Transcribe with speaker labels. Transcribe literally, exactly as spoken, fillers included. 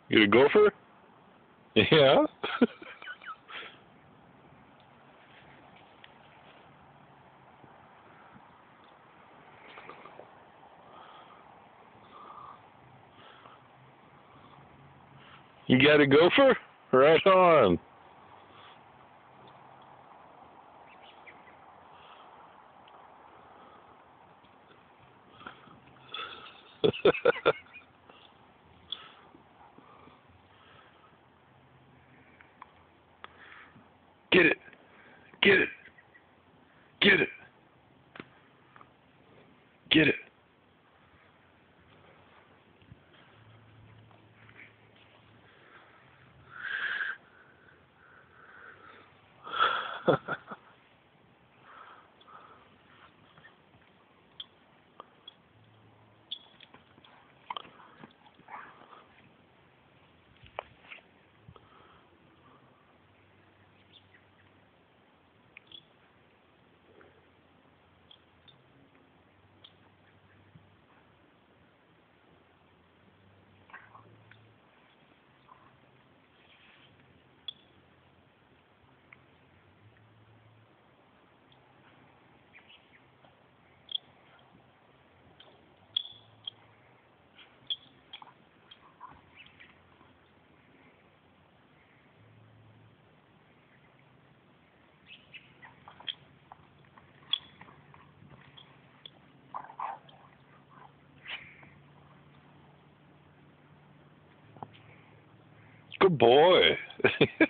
Speaker 1: You a gopher? Yeah. You got a gopher? Right on. Get it. Get it. Get it. Get it. Good boy.